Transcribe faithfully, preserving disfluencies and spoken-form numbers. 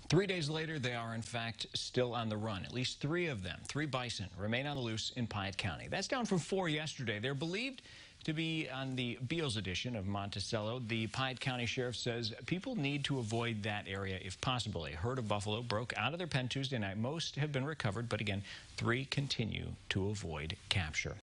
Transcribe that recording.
Three days later, they are in fact still on the run. At least three of them, three bison, remain on the loose in Piatt County. That's down from four yesterday. They're believed to be on the Beals edition of Monticello. The Piatt County Sheriff says people need to avoid that area if possible. A herd of buffalo broke out of their pen Tuesday night. Most have been recovered, but again, three continue to avoid capture.